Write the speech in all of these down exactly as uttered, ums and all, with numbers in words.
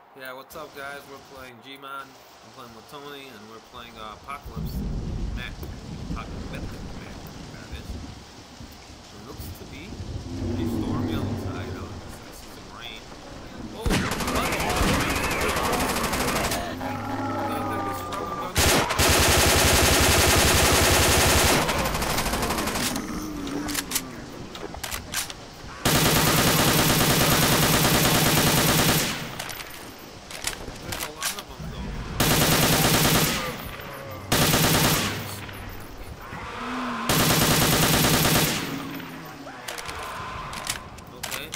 Yeah, what's up, guys? We're playing G-Man. I'm playing with Tony, and we're playing uh, Apocalypse Mech. Apocalyptic Mech. There it is. It looks to be pretty stormy outside. Oh, I see some rain. Oh, there's a lot of them, though. Okay.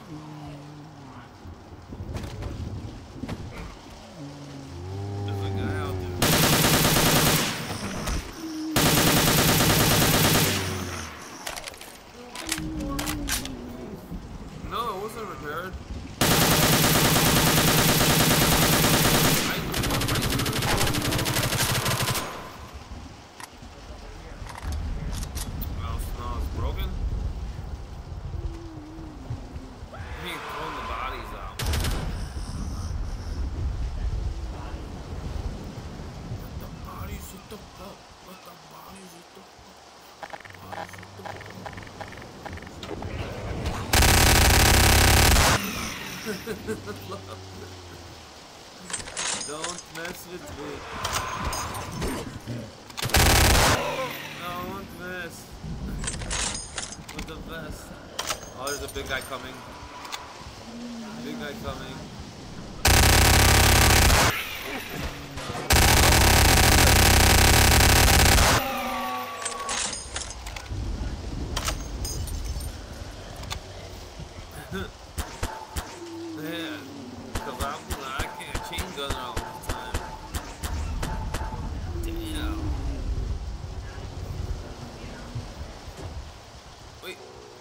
There's a guy out there. No, it wasn't repaired. Oh, no, it's broken. He ain't throwing the bodies out. Let the bodies hit the floor. Let the bodies hit the floor. Bodies hit the floor. Don't mess with me. Don't mess with the vest. Oh, there's a big guy coming. Big guy coming. Man, cause I'm, I can't chain gun all the time. Damn. Wait.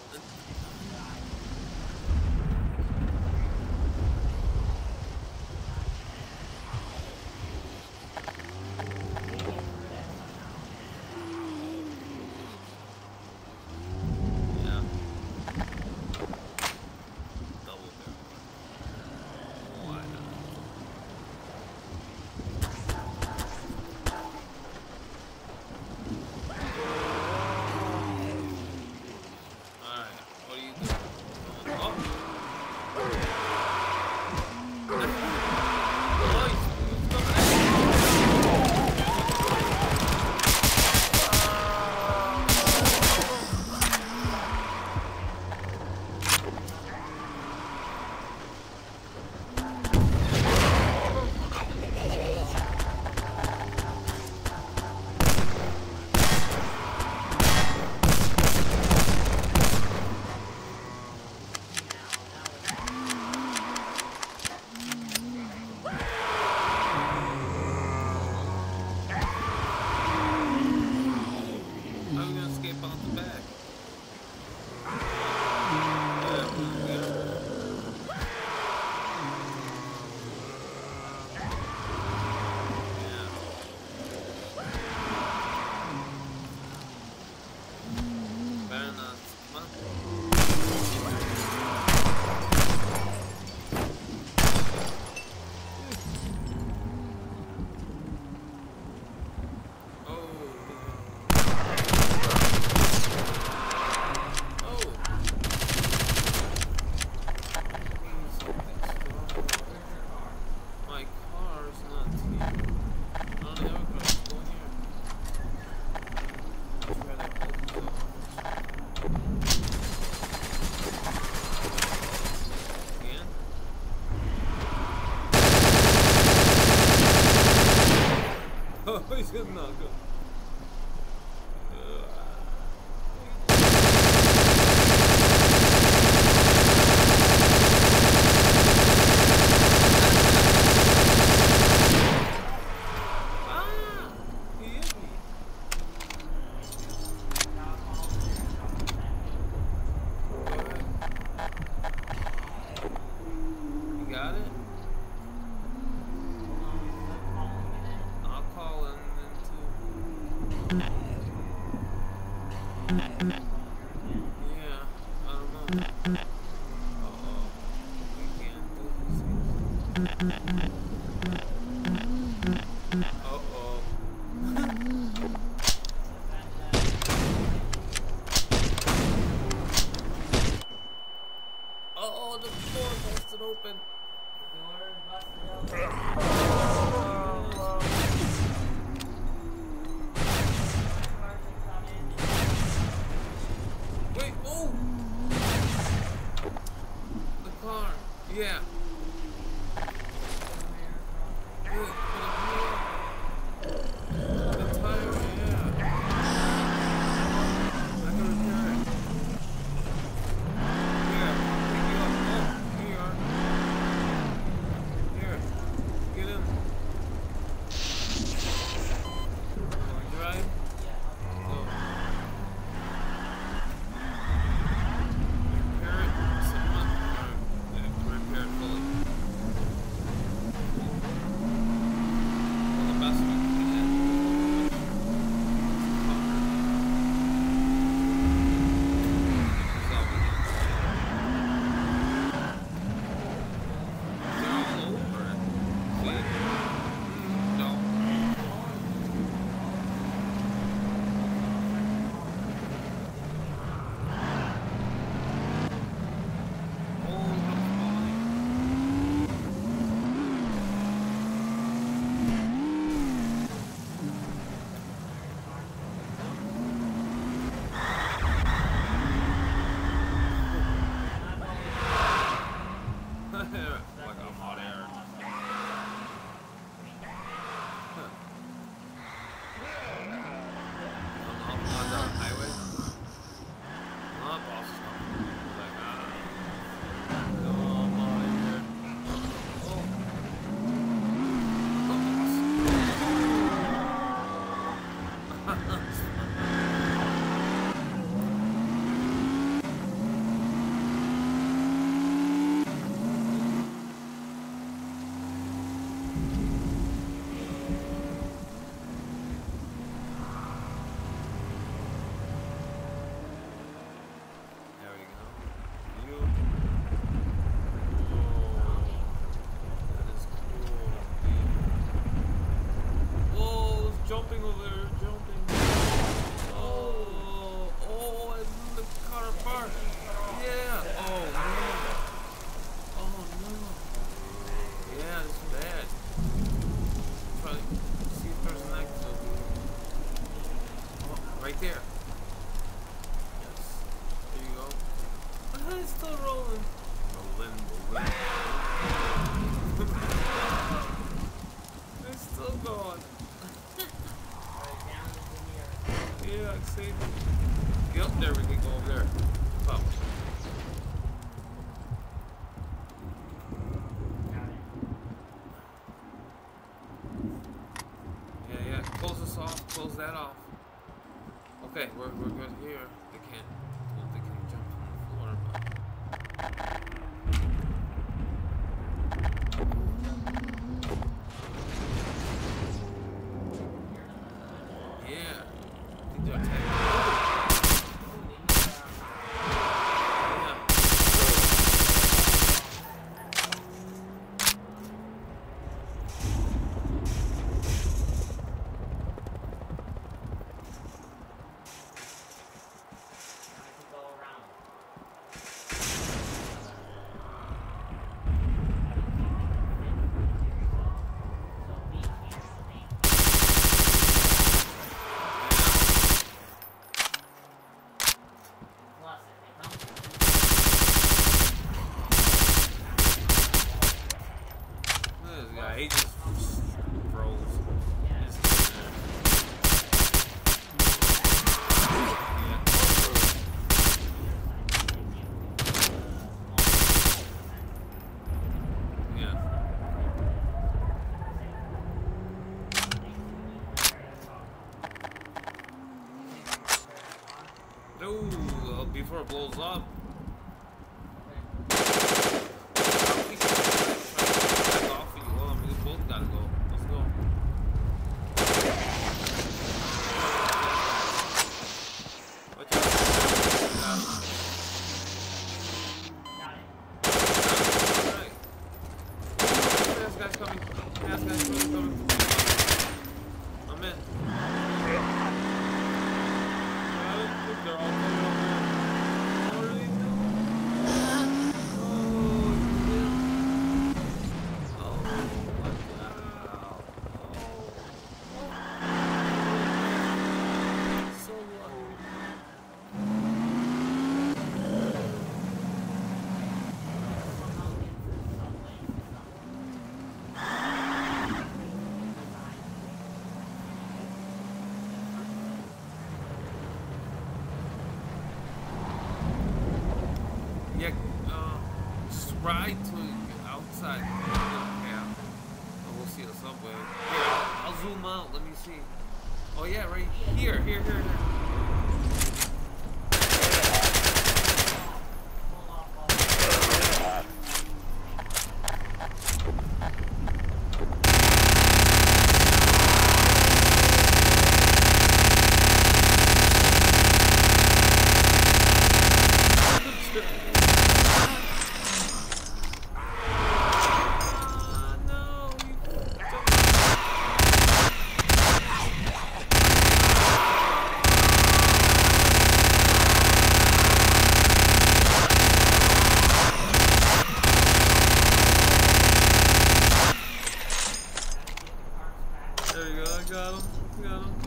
Yeah. Double barrel. Why not? Alright, what are you doing? Oh! Oh, he's, he's coming at me. I'm gonna escape out the back. Yeah, yeah. Better not. Come on. Oh. Oh. My car is not here. I don't have a car. Let's go in here. Let's try that open door. Again? Oh, he's gonna knock him. Ah! He hit me. You got it? I'll call him then too. Yeah, I don't know. Uh-oh. We can't do this. Uh-oh. Oh, the door busted open. The door is busted open. Wait, oh! The car, yeah. Wait, the tire, yeah. I can repair it. Yeah, pick you up. Oh, here you are. Here, get in. Want to drive? Go. Repair it. Someone, or uh, repair it fully. Well, the best we can. Solve it. They're all over it. See? No. Oh, I'm falling. Like I'm hot air. Huh. On, the- on the highway? Not Boston. Like, uh, no, I'm out of here. Oh. There we go. You. Oh, that is cool. Whoa, it's jumping over there, jumping. Oh, oh, I blew the car apart. Yeah. Oh no. Oh no. Yeah, it's bad. Try to see if there's an exit. Oh, right there. Yes. There you go. Ah, it's still rolling. Rolling, rolling. It's still going. Yeah, I see. Yep, there we can go over there. Up. Yeah, yeah. Close this off. Close that off. Okay, we're we're good here. They can't. Well, they can jump on the floor, but. Yeah. I think they're attacking. Yeah. This guy, he just froze. Just yeah. Yeah. Ooh, uh, before it blows up. Back off of you. Hold on, we both gotta go. Let's go. Watch out. Got it. Alright. coming. Gas guys coming, coming. I'm in. I don't think they're all coming over there. What are they doing? Oh, oh, my God. Oh. So lucky. Yeah, uh, just ride to outside the path, and we'll see the subway. Here, I'll zoom out. Let me see. Oh yeah, right here, here, here, here. There you go, I got him, got him.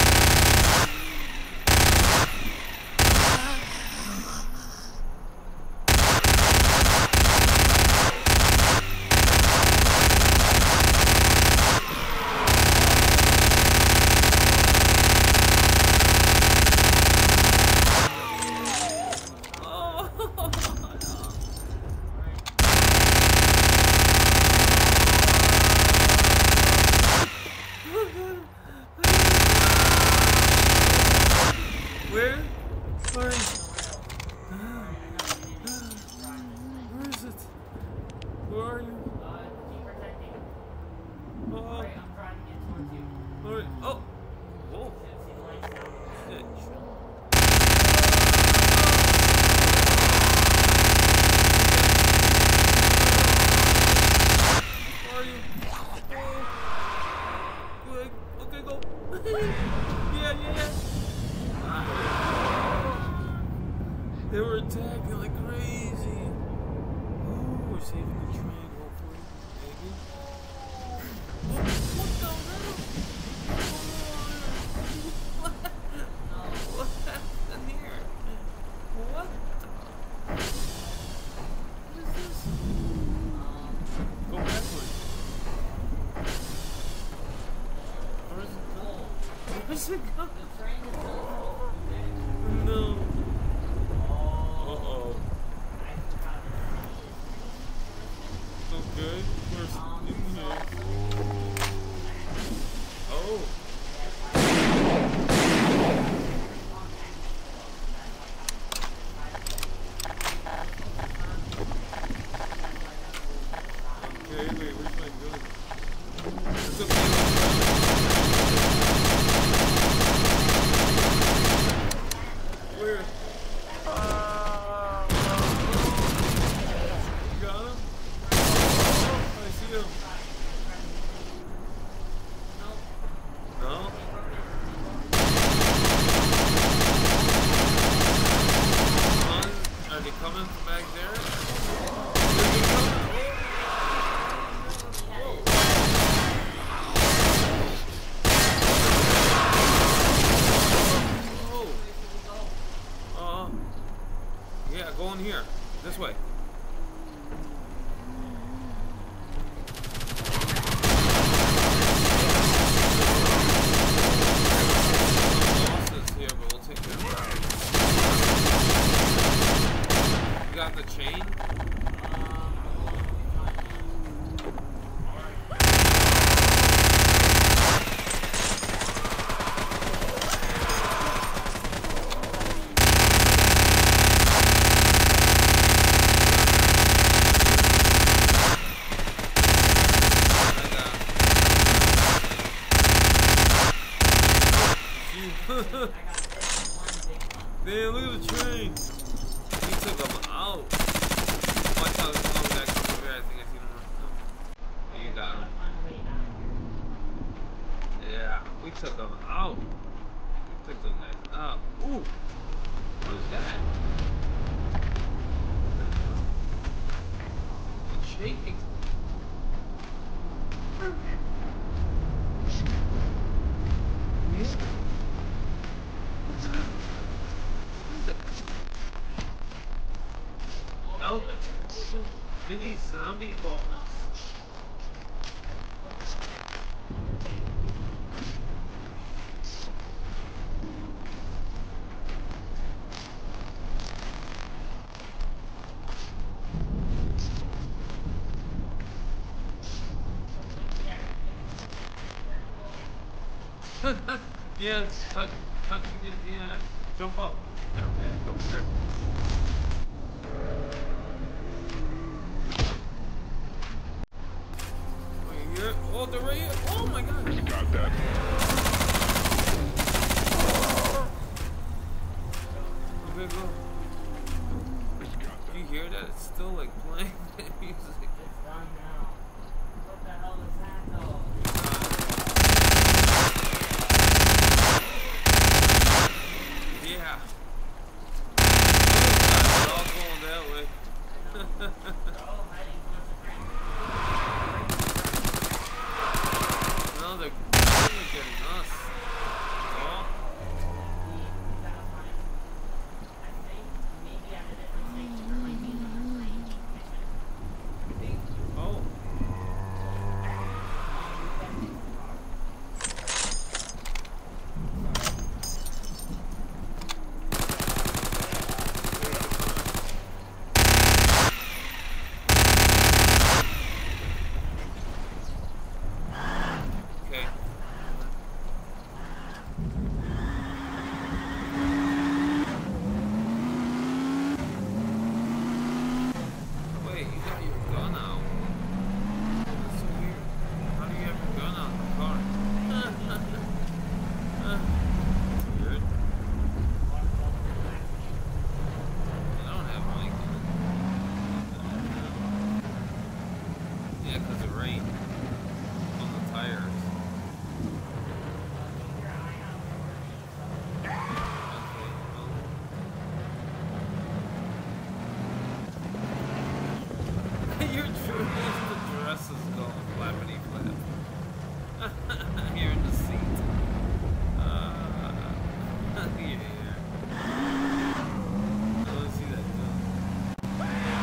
Where? Where is it? Where is it? Where are you? Uh, keep protecting. Oh, Alright, I'm trying to get towards you. alright. Oh! Whoa! Should see the lights now. Shit. Where are you? Oh. Good. Okay, go. Yeah, yeah, yeah. They were attacking like crazy. Ooh, we're saving the train, hopefully. Maybe. Oh, what the hell? What? What happened here? What the? What is this? Go backwards. Where is it going? Where's it going? The train is going. No. Uh-oh. Okay, where's in here? Oh. Okay, wait, where's my gun? It's okay. Where? You got him? I see him. No? Are they coming from back there? Where they coming? Oh. Uh, yeah, go in here. This way. Bosses here, but we'll take them. You got the chain? Damn, look at the train. He took them out. Watch out, oh, that comes over here. I think I see them. No. You got him. took them out. We took those guys out. Ooh. What is that? It's shaking. Oh, mini zombie balls. Yeah, tuck, tuck, yeah, jump up. Okay, go there. Wait, here. Oh, they're right here. Oh my god. We got that. Okay, go. We got Do you hear that? It's still like playing music. It's done now. What the hell is that though? Yeah. It's all going that way. They're all hiding towards the ground. No, they're they're getting us. Oh, We gotta find. I think maybe at a different stage there might be another stage. oh. Okay. Wait, you got your gun out. That's so weird. How do you have your gun out in the car? Weird. I don't have my gun. Yeah, because it rained on the tires. Okay, well. Your the dress is going flappity flap. You're in the seat. Uh, yeah. I want to see that gun.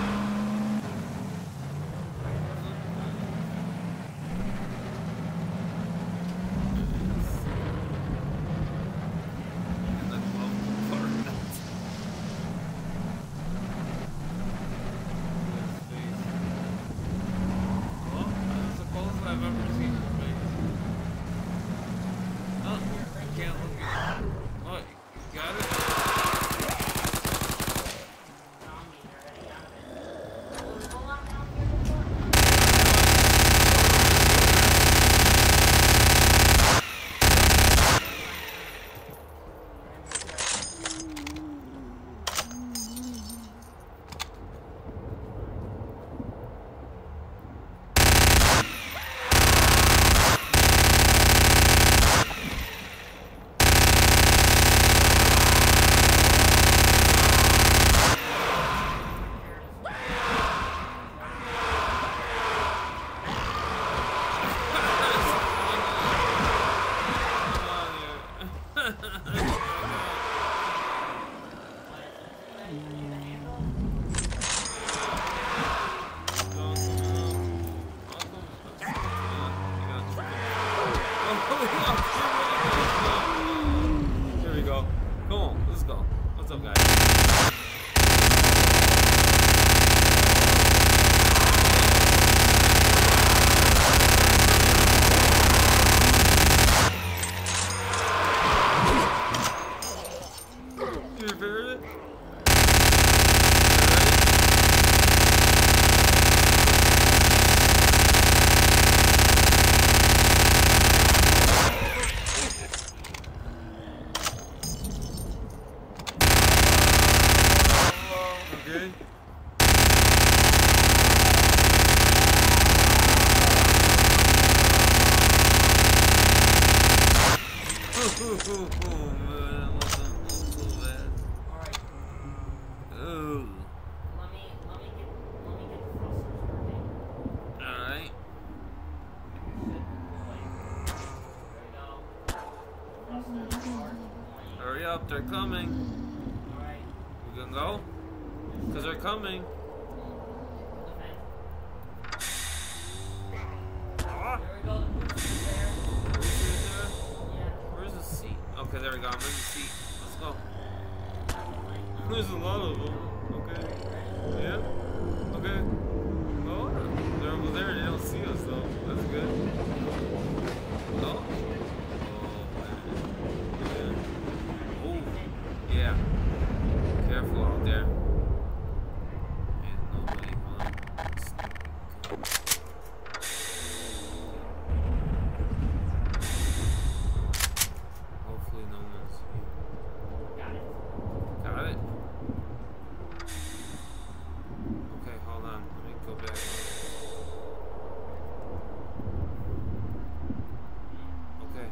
Oh, oh man, it wasn't so bad. Alright. Oh. Let me let me get let me get the thrusters working. Alright. Should deploy. There we go. Thrusters are deploying. Hurry up, they're coming. Alright. We can go? Because they're coming. Defend. Ah. There we go, the boosters there. Boosters there? Yeah. Where's the seat? Okay, there we go. I'm in the seat. Let's go. Like, There's a lot of them. Okay. Yeah? Okay. Oh, they're over there. They don't see us, though. That's good. Oh. Oh, man. Yeah. Oh. Yeah. Careful out there. Ain't nobody on. Hopefully no one's here. got it. Got it? Okay, hold on. Let me go back. Okay.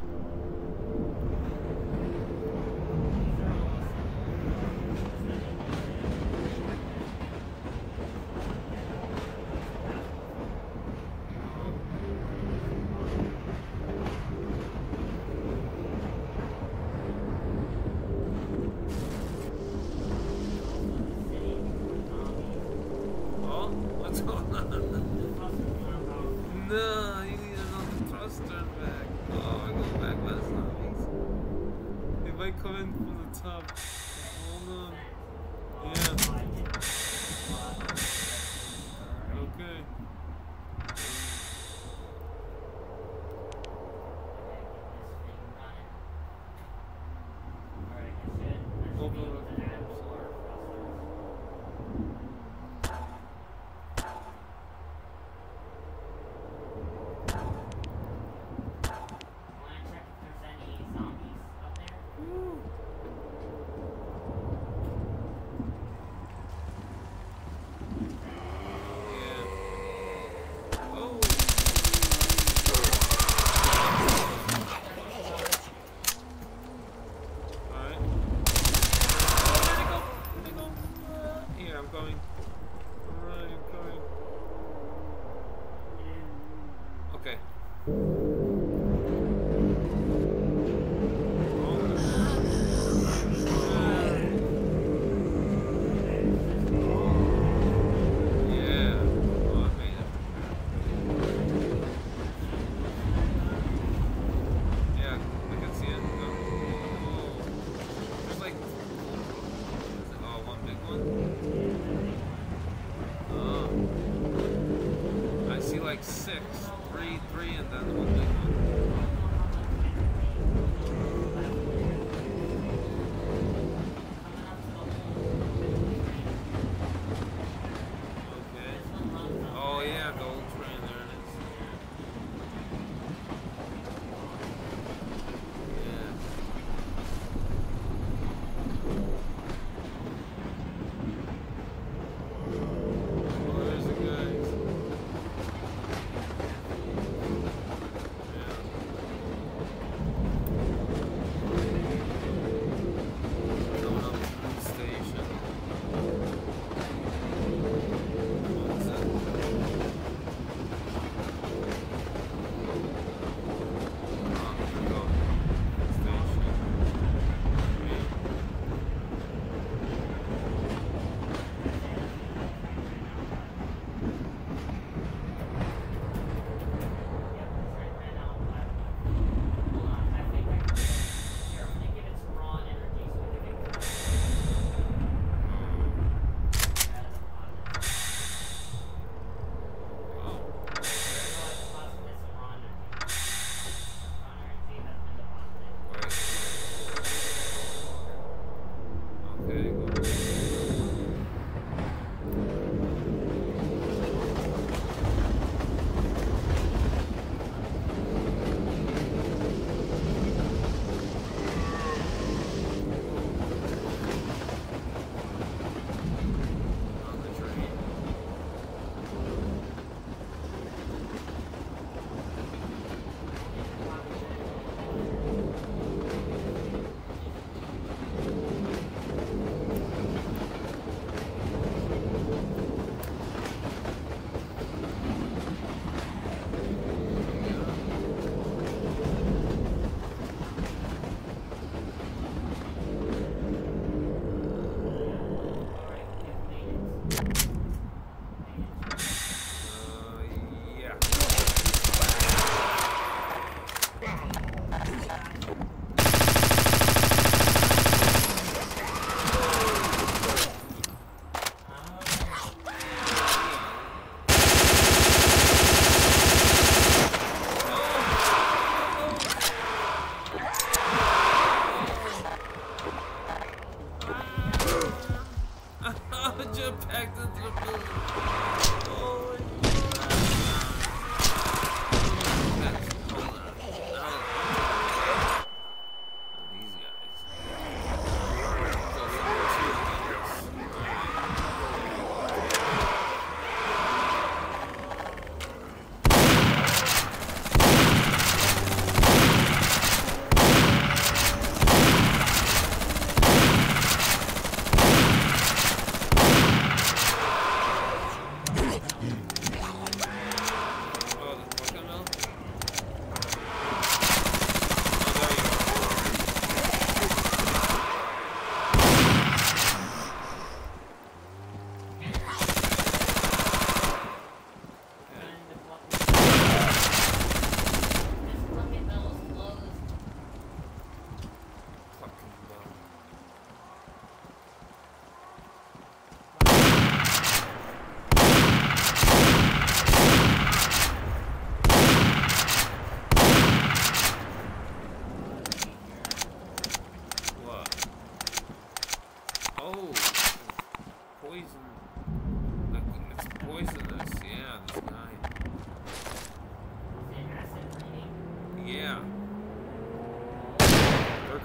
Oh, what's going on? No, you need another thruster back. Oh, I go back by zombies. They might come in from the top. Hold on. Yeah. Okay. Like six, three, three, and then one big one. Okay. Oh yeah, the old train, there it is. Yeah. Oh, there's the guys. Yeah.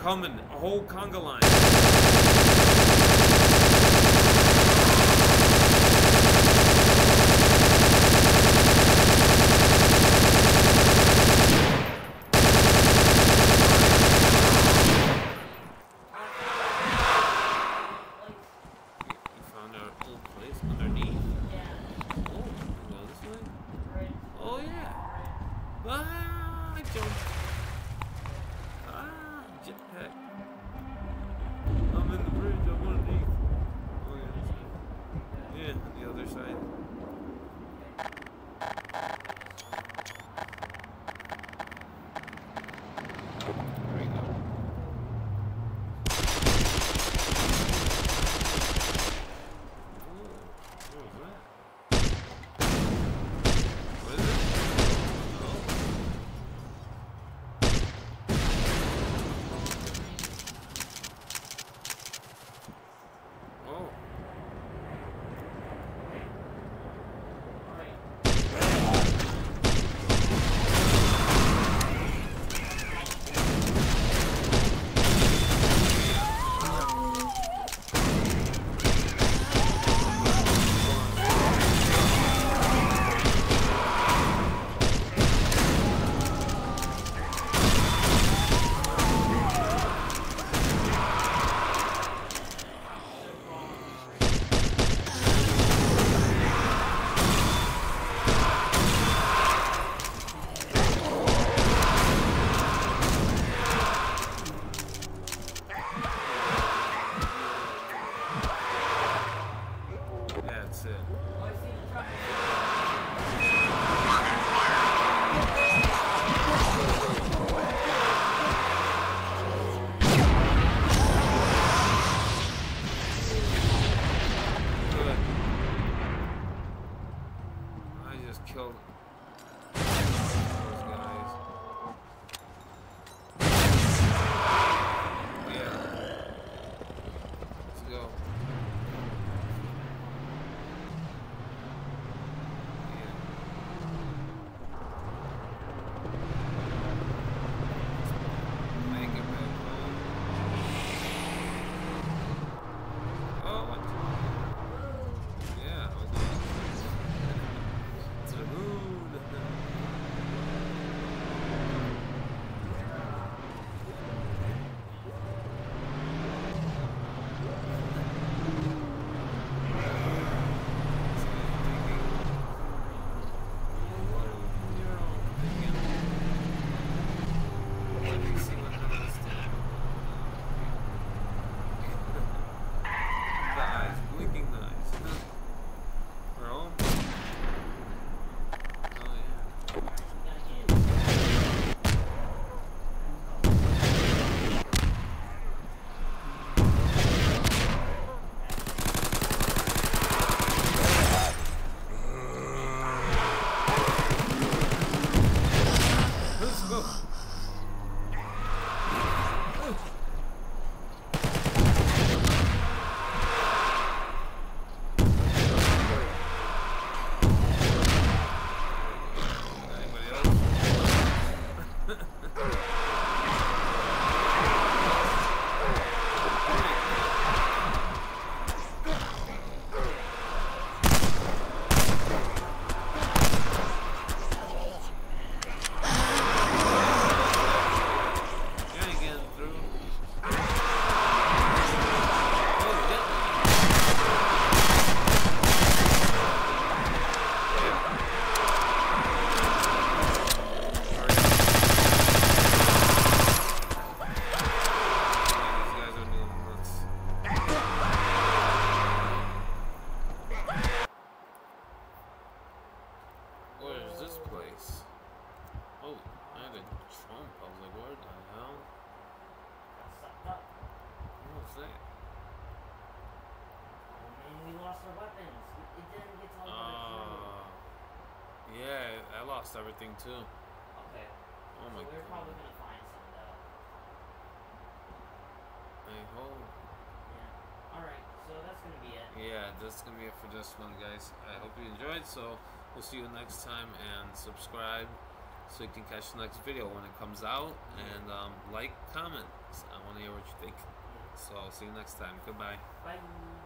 coming. A whole conga line. You found our old place underneath? Yeah. Oh, we go this way? Right. Oh yeah. Ah, I jumped. Ah, jetpack. I'm in the bridge. I'm underneath. Oh yeah, this way. Yeah, the other side. There we go. Ooh, what was that? What is it? Oh. Oh. That's it. Oh, I see the truck. Good. I just killed those guys. Yeah. Let's go. Yeah. Make it back home. Oh, what? Yeah, I'll go. To the moon. The eyes, blinking eyes. We're home. Oh yeah. Let's go. Anybody else? You ain't getting through. Oh, yeah. These guys are doing nuts. Where is this place? Oh, I had a trump. I was like, where the hell? Sucked up. What was that? Oh man, we lost our weapons. It, it didn't get to all Uh, yeah, I lost everything too. Okay. Oh my So we're god. probably gonna find some though. I hope. Yeah. Alright, so that's gonna be it. Yeah, that's gonna be it for this one, guys. I hope you enjoyed. So we'll see you next time, and subscribe so you can catch the next video when it comes out. And um, like, comment. I want to hear what you think. So I'll see you next time. Goodbye. Bye.